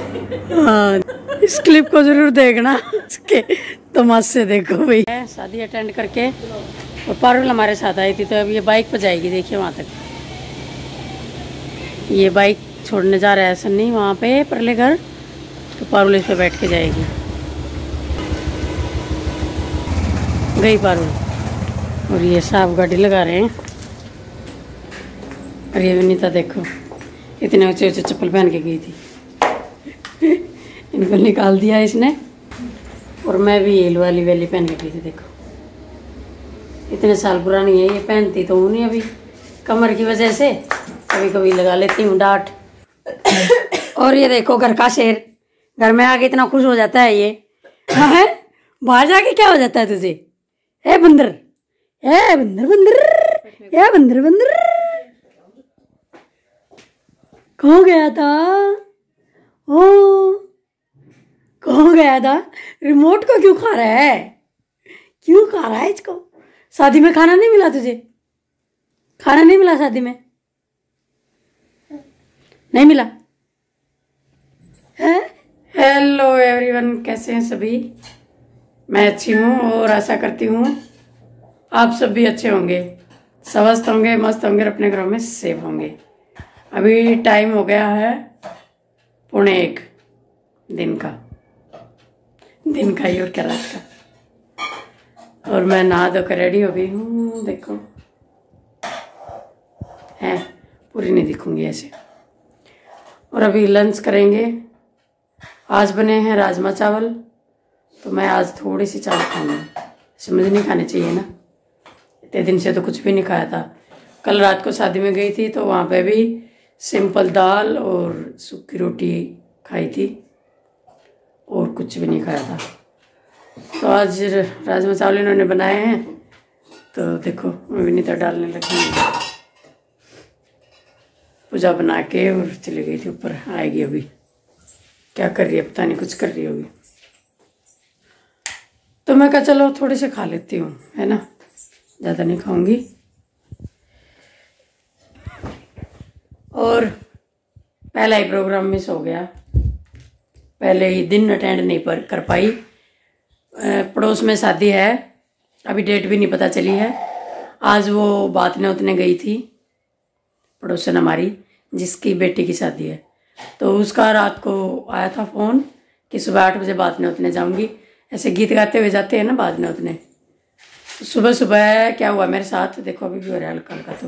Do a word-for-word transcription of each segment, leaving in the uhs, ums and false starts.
हाँ, इस क्लिप को जरूर देखना, इसके तमाशे देखो भाई। शादी अटेंड करके और पारुल हमारे साथ आई थी, तो अब ये बाइक पर जाएगी, देखिए वहाँ तक। ये बाइक छोड़ने जा रहा है सन्नी वहाँ पे परले घर, तो पारुल इस पे बैठ के जाएगी। गई पारुल। और ये साहब गाड़ी लगा रहे हैं। और ये विनीता देखो, इतने ऊंचे ऊंचे चप्पल पहन के गई थी। इनको निकाल दिया इसने। और मैं भी हील वाली वेली पहन के गई थी। देखो इतने साल पुरानी है, ये पहनती तो हूँ नहीं अभी, कमर की वजह से कभी कभी लगा लेती हूँ डांट। और ये देखो घर का शेर, घर में आके इतना खुश हो जाता है ये। है बाहर जाके क्या हो जाता है तुझे? ए बंदर, ए बंदर बंदर, ए बंदर बंदर, कहाँ गया था? ओ कहाँ गया था? रिमोट को क्यों खा रहा है? क्यों खा रहा है इसको? शादी में खाना नहीं मिला तुझे? खाना नहीं मिला शादी में? नहीं मिला है? हेलो एवरीवन, कैसे हैं सभी? मैं अच्छी हूँ और आशा करती हूँ आप सब भी अच्छे होंगे, स्वस्थ होंगे, मस्त होंगे, अपने घरों में सेफ होंगे। अभी टाइम हो गया है पौने एक दिन का, दिन का ही और क्या रात का। और मैं नहा धोकर रेडी हो गई हूँ। देखो है, पूरी नहीं दिखूंगी ऐसे। और अभी लंच करेंगे। आज बने हैं राजमा चावल, तो मैं आज थोड़ी सी चावल खाऊंगी। ऐसे मुझे नहीं खाने चाहिए ना, इतने दिन से तो कुछ भी नहीं खाया था। कल रात को शादी में गई थी तो वहाँ पे भी सिंपल दाल और सूखी रोटी खाई थी और कुछ भी नहीं खाया था। तो आज राजमा चावल इन्होंने बनाए हैं, तो देखो मैं विनीता डालने लगी। पूजा बना के और चली गई थी ऊपर, आएगी अभी। क्या कर रही है पता नहीं, कुछ कर रही होगी। तो मैं कहा चलो थोड़े से खा लेती हूँ, है ना, ज़्यादा नहीं खाऊंगी। और पहला ही प्रोग्राम मिस हो गया, पहले ही दिन अटेंड नहीं पर कर पाई। पड़ोस में शादी है, अभी डेट भी नहीं पता चली है। आज वो बात ने उतने गई थी पड़ोसन हमारी, जिसकी बेटी की शादी है, तो उसका रात को आया था फ़ोन कि सुबह आठ बजे बात ने उतने जाऊंगी। ऐसे गीत गाते हुए जाते हैं ना बात ने उतने। तो सुबह सुबह क्या हुआ मेरे साथ, देखो अभी भी हो रहा है हल्का हल्का। तो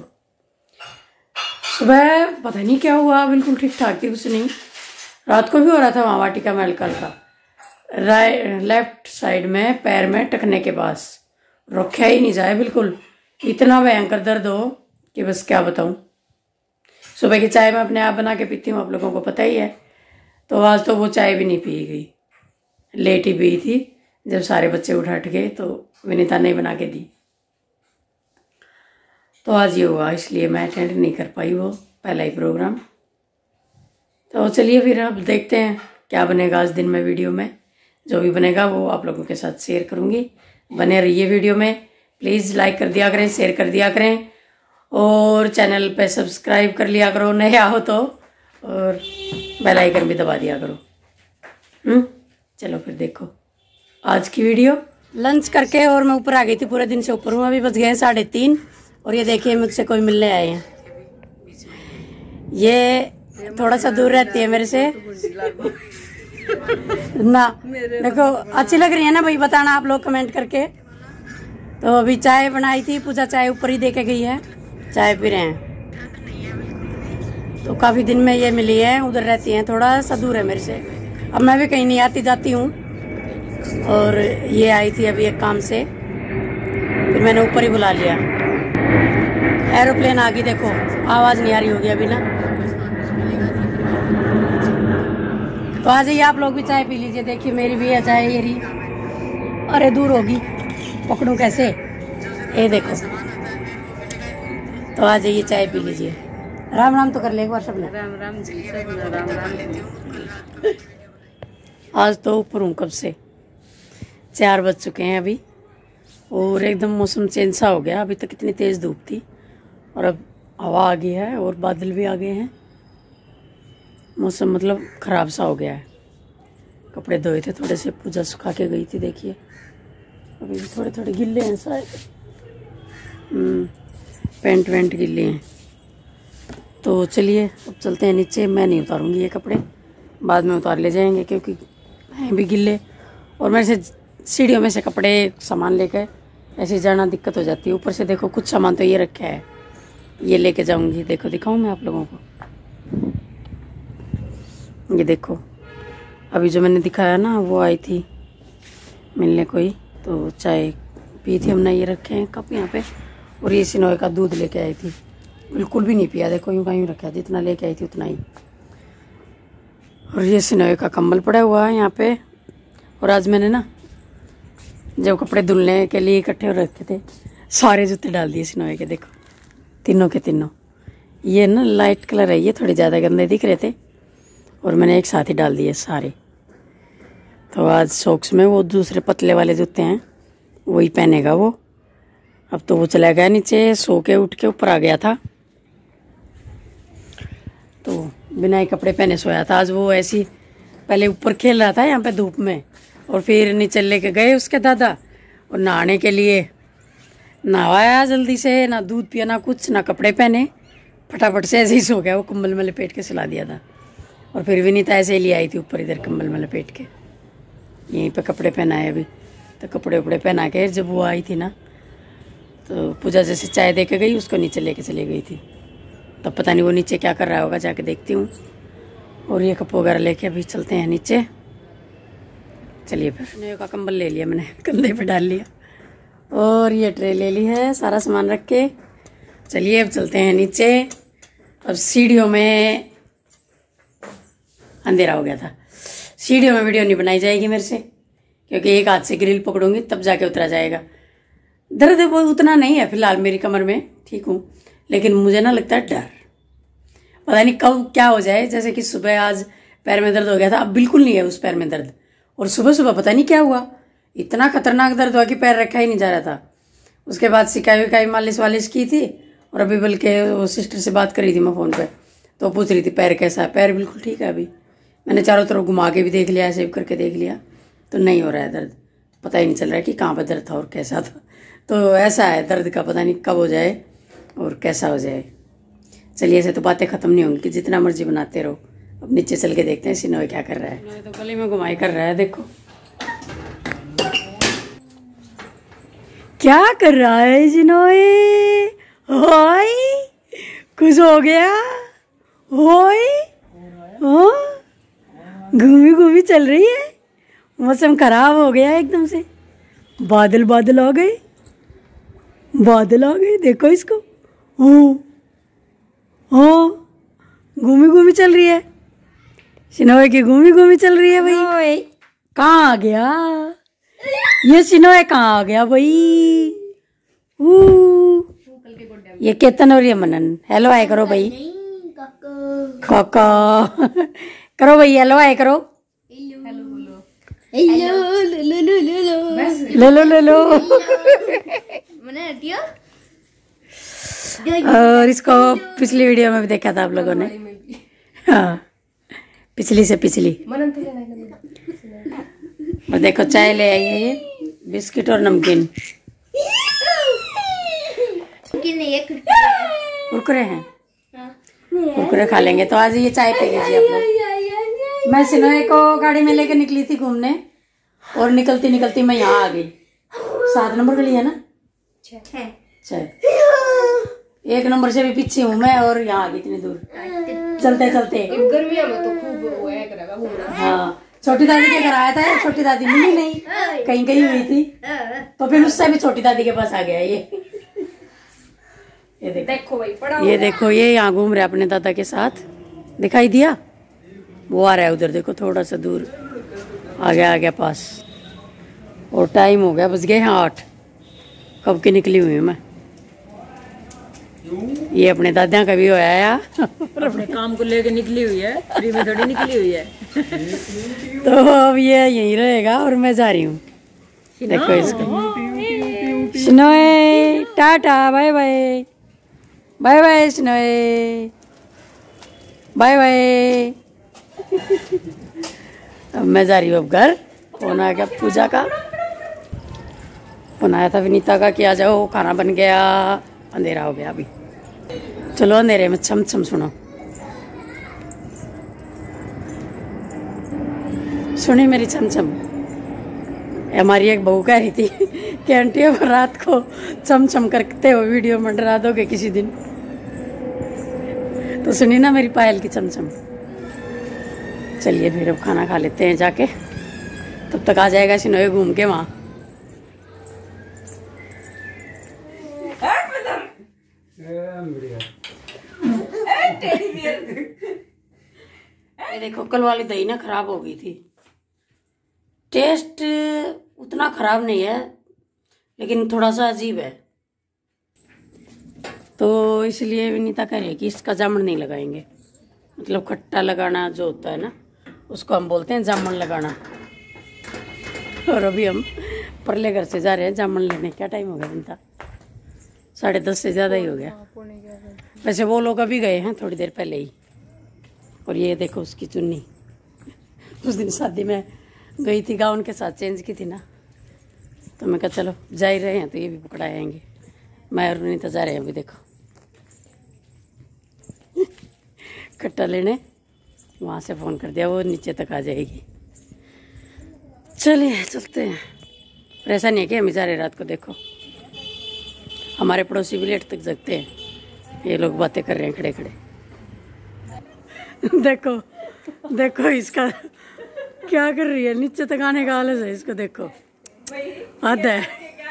सुबह पता नहीं क्या हुआ, बिल्कुल ठीक ठाक थी कुछ नहीं। रात को भी हो रहा था वहाँ वाटिका में हल्का हल्का, राइट लेफ्ट साइड में पैर में टकने के पास, रखा ही नहीं जाए बिल्कुल। इतना भयंकर दर्द हो कि बस क्या बताऊँ। सुबह की चाय मैं अपने आप बना के पीती हूँ, आप लोगों को पता ही है। तो आज तो वो चाय भी नहीं पी गई, लेट ही पी थी। जब सारे बच्चे उठ हट गए तो विनीता ने बना के दी। तो आज ये हुआ, इसलिए मैं अटेंड नहीं कर पाई वो पहला ही प्रोग्राम। तो चलिए फिर अब देखते हैं क्या बनेगा आज दिन में। वीडियो में जो भी बनेगा वो आप लोगों के साथ शेयर करूँगी। बने रहिए वीडियो में, प्लीज़ लाइक कर दिया करें, शेयर कर दिया करें और चैनल पे सब्सक्राइब कर लिया करो नया हो तो, और बेल आइकन भी दबा दिया करो। हम्म चलो फिर देखो आज की वीडियो। लंच करके और मैं ऊपर आ गई थी, पूरे दिन से ऊपर हूँ। अभी बज गए हैं साढ़े तीन और ये देखिए मुझसे कोई मिलने आए हैं। ये थोड़ा सा दूर रहती है मेरे से ना। देखो अच्छी लग रही है ना भाई, बताना आप लोग कमेंट करके। तो अभी चाय बनाई थी, पूजा चाय ऊपर ही दे के गई है, चाय पी रहे हैं। तो काफ़ी दिन में ये मिली है, उधर रहती हैं, थोड़ा सा दूर है मेरे से। अब मैं भी कहीं नहीं आती जाती हूँ, और ये आई थी अभी एक काम से, फिर मैंने ऊपर ही बुला लिया। एरोप्लेन आ गई, देखो आवाज़ नहीं आ रही होगी अभी ना। तो आ जाइए आप लोग भी चाय पी लीजिए। देखिए मेरी भी है चाय, ये रही। अरे दूर होगी, पकड़ूं कैसे, ये देखो। तो आ जाइए चाय पी लीजिए। राम राम तो कर ले एक बार सबने। राम राम जी, सब राम राम। आज तो ऊपर हूँ कब से, चार बज चुके हैं अभी, और एकदम मौसम चेंज सा हो गया। अभी तक इतनी तेज़ धूप थी और अब हवा आ गई है और बादल भी आ गए हैं। मौसम मतलब ख़राब सा हो गया है। कपड़े धोए थे थोड़े से, पूजा सुखा के गई थी, देखिए अभी भी थोड़े थोड़े गिल्ले हैं शायद, पैंट वैंट गिल्ले हैं। तो चलिए अब चलते हैं नीचे। मैं नहीं उतारूंगी ये कपड़े, बाद में उतार ले जाएंगे क्योंकि हैं भी गिल्ले, और मेरे से सीढ़ियों में से कपड़े सामान लेकर ऐसे जाना दिक्कत हो जाती है। ऊपर से देखो कुछ सामान तो ये रखा है, ये लेके जाऊंगी। देखो दिखाऊं मैं आप लोगों को, ये देखो अभी जो मैंने दिखाया ना, वो आई थी मिलने कोई, तो चाय पी थी हमने, ये रखे हैं कप यहाँ पे। और ये सिनोए का दूध लेके आई थी, बिल्कुल भी नहीं पिया, देखो यूँ का यूँ रखा है, जितना लेके आई थी उतना ही। और ये सिनोए का कंबल पड़ा हुआ है यहाँ पे। और आज मैंने ना जब कपड़े धुलने के लिए इकट्ठे रखे थे, सारे जूते डाल दिए सिनोए के, देखो तीनों के तीनों। ये ना लाइट कलर है, ये थोड़े ज़्यादा गंदे दिख रहे थे और मैंने एक साथ ही डाल दिए सारे। तो आज सॉक्स में वो दूसरे पतले वाले जूते हैं वही पहनेगा वो। अब तो वो चला गया नीचे, सो के उठ के ऊपर आ गया था, तो बिना ही कपड़े पहने सोया था आज वो। ऐसी पहले ऊपर खेल रहा था यहाँ पे धूप में, और फिर नीचे लेके गए उसके दादा और नहाने के लिए। नहाया जल्दी से, ना दूध पिया ना कुछ, ना कपड़े पहने, फटाफट से ऐसे ही सो गया। वो कंबल में लपेट के सुला दिया था। और फिर विनीता ऐसे ही ले आई थी ऊपर इधर कंबल में लपेट के, यहीं पे कपड़े पहनाए अभी। तो कपड़े वपड़े पहना के जब वो आई थी ना, तो पूजा जैसे चाय दे के गई, उसको नीचे लेके चली गई थी। तब पता नहीं वो नीचे क्या कर रहा होगा, जाके देखती हूँ। और ये कप वगैरह लेके अभी चलते हैं नीचे। चलिए फिर नए का कंबल ले लिया मैंने, कंधे पे डाल लिया, और ये ट्रे ले ली है, सारा सामान रख के। चलिए अब चलते हैं नीचे। अब सीढ़ियों में अंधेरा हो गया था, सीढ़ियों में वीडियो नहीं बनाई जाएगी मेरे से, क्योंकि एक हाथ से ग्रिल पकड़ूंगी तब जाके उतरा जाएगा। दर्द वो उतना नहीं है फिलहाल मेरी कमर में, ठीक हूँ, लेकिन मुझे ना लगता है डर, पता नहीं कब क्या हो जाए। जैसे कि सुबह आज पैर में दर्द हो गया था, अब बिल्कुल नहीं है उस पैर में दर्द। और सुबह सुबह पता नहीं क्या हुआ, इतना खतरनाक दर्द हुआ कि पैर रखा ही नहीं जा रहा था। उसके बाद सिकाई विकाई मालिश वालिश की थी, और अभी बल्कि वो सिस्टर से बात कर रही थी मैं फ़ोन पे, तो पूछ रही थी पैर कैसा है। पैर बिल्कुल ठीक है अभी, मैंने चारों तरफ घुमा के भी देख लिया, ऐसे भी करके देख लिया, तो नहीं हो रहा है दर्द। पता ही नहीं चल रहा है कि कहाँ पर दर्द था और कैसा था। तो ऐसा है दर्द का, पता नहीं कब हो जाए और कैसा हो जाए। चलिए ऐसे तो बातें ख़त्म नहीं होंगी कि जितना मर्जी बनाते रहो। अब नीचे चल के देखते हैं सिनोए क्या कर रहा है। तो गले में घुमाई कर रहा है, देखो क्या कर रहा है सिनोए। हाय खुश हो गया, हाय घूमी घूमी चल रही है। मौसम खराब हो गया एकदम से, बादल बादल आ गए, बादल आ गए, देखो इसको। हाँ हाँ घूमी घूमी चल रही है सिनोए की, घूमी घूमी चल रही है भाई। कहाँ आ गया ये सिनोए, कहाँ आ गया भाई। ये केतन और ये मनन हेलो आए करो भाई, काका करो भाई, हेलो आए करो, लो लो लो लो। और इसको पिछली वीडियो में भी देखा था आप लोगों ने, हाँ पिछली से पिछली। और देखो चाय ले आई है ये, बिस्किट और नमकीन, कुरकुरे हैं, कुरकुरे खा लेंगे। तो आज ये चाय पी लीजिए आप लोग। मैं सिनोए को गाड़ी में लेके निकली थी घूमने, और निकलती निकलती मैं यहाँ आ गई। सात नंबर गली है ना, छह, एक नंबर से भी पीछे हूँ मैं, और यहाँ आ गई इतनी दूर चलते चलते। गर्मियों में तो खूब हाँ छोटी दादी के घर आया था, छोटी दादी मिली नहीं, कहीं कहीं हुई थी, तो फिर उससे भी छोटी दादी के पास आ गया ये। ये देखो, देखो भाई पड़ा ये देखो, ये यहाँ घूम रहे अपने दादा के साथ, दिखाई दिया वो आ रहा है उधर, देखो थोड़ा सा दूर आ गया आ गया पास। और टाइम हो गया, बज गए हैं आठ, कब की निकली हुई मैं। ये अपने दादा का भी होया या अपने काम को लेके निकली हुई है, फ्री में थोड़ी निकली हुई है। तो अब ये यहीं रहेगा और मैं जा रही हूँ। देखो इसको, सिनोए टाटा बाय बाय, बाय बाय सिनोए, बाय बाय अब मैं जा रही हूँ अब घर। फोन आ गया पूजा का, फोन आया था विनीता का कि आ जाओ खाना बन गया। अंधेरा हो गया अभी, चलो अंधेरे में छम छम सुनो। सुनी मेरी छम छम। हमारी एक बहू कह रही थी कि आंटी अब रात को छम छम करते हो वीडियो में डरा दोगे किसी दिन। तो सुनी ना मेरी पायल की छम छम। चलिए फिर अब खाना खा लेते हैं जाके, तब तक आ जाएगा सिनोए घूम के वहाँ। देखो कल वाली दही ना खराब हो गई थी। टेस्ट उतना खराब नहीं है लेकिन थोड़ा सा अजीब है, तो इसलिए विनीता कह रही है कि इसका जामुन नहीं लगाएंगे। मतलब खट्टा लगाना जो होता है ना, उसको हम बोलते हैं जामुन लगाना। और अभी हम परले घर से जा रहे हैं जामुन लेने। क्या टाइम हो गया विनीता? साढ़े दस से ज़्यादा ही हो गया। वैसे वो लोग अभी गए हैं थोड़ी देर पहले ही। और ये देखो उसकी चुन्नी, उस दिन शादी में गई थी गाउन के साथ चेंज की थी ना, तो मैं कहा चलो जा ही रहे हैं तो ये भी पकड़ा आएंगे। मैं और विनीता जा रहे हैं अभी। देखो खट्टा लेने वहाँ से फ़ोन कर दिया, वो नीचे तक आ जाएगी। चलिए चलते हैं। पर ऐसा नहीं है कि हम जा रहे रात को। देखो हमारे पड़ोसी भी लेट तक जगते हैं, ये लोग बातें कर रहे हैं खड़े खड़े। देखो देखो इसका क्या कर रही है, नीचे तक आने का आलस है इसको। देखो हद है।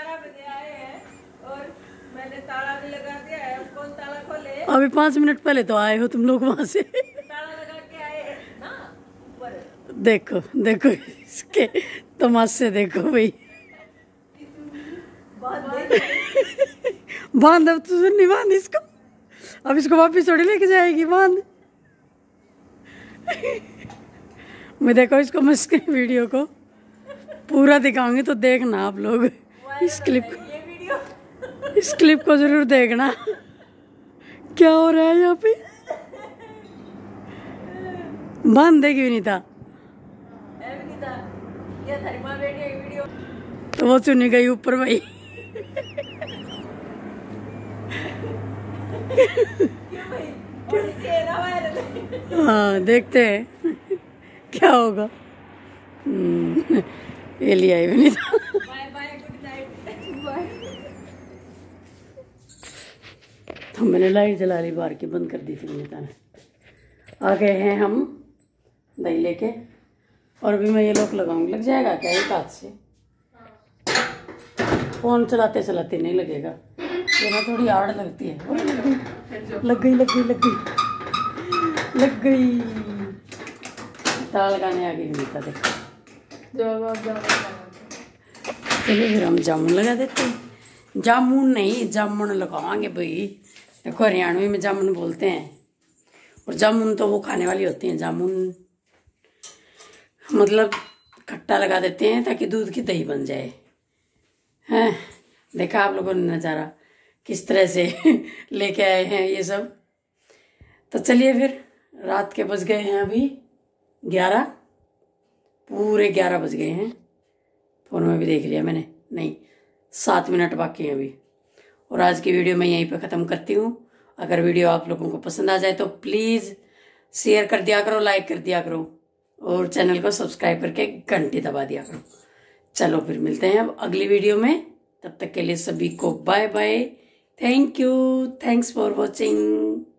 अभी पाँच मिनट पहले तो आए हो तुम लोग वहां से। देखो देखो इसके तमाशे देखो भाई। बांध, अब तुझे नहीं बांध इसको। अब इसको वापिस थोड़ी लेके जाएगी, बांध। मैं देखो इसको मैं इसके वीडियो को पूरा दिखाऊंगी तो देखना आप लोग। इस क्लिप को इस क्लिप को जरूर देखना क्या हो रहा है यहाँ पे। बांध देगी विनीता। तो वो चुनी गई ऊपर भाई। हाँ देखते हैं क्या होगा। ये लिया है विनीता। तो मैंने लाइट जला ली, बाहर की बंद कर दी थी विनीता ने। आ गए हैं हम दही लेके, और भी मैं ये लॉक लगाऊंगी। लग जाएगा क्या एक हाथ से? फोन चलाते चलाते नहीं लगेगा, ये ना थोड़ी आड़ लगती है। लग गई लग गई लग गई लग गई। ताला लगाने आ गई विनीता। देखो चलिए फिर हम जामुन लगा देते हैं। जामुन नहीं जामुन लगावांगे भाई। देखो हरियाणवी में जामुन बोलते हैं, और जामुन तो वो खाने वाली होती हैं। जामुन मतलब खट्टा लगा देते हैं ताकि दूध की दही बन जाए। हैं देखा आप लोगों ने नज़ारा किस तरह से लेके आए हैं ये सब। तो चलिए फिर, रात के बज गए हैं अभी ग्यारह, पूरे ग्यारह बज गए हैं। फ़ोन में भी देख लिया मैंने, नहीं सात मिनट बाकी हैं अभी। और आज की वीडियो मैं यहीं पे ख़त्म करती हूँ। अगर वीडियो आप लोगों को पसंद आ जाए तो प्लीज़ शेयर कर दिया करो, लाइक कर दिया करो, और चैनल को सब्सक्राइब करके घंटी दबा दिया करो। चलो फिर मिलते हैं अब अगली वीडियो में। तब तक के लिए सभी को bye bye. Thank you, thanks for watching.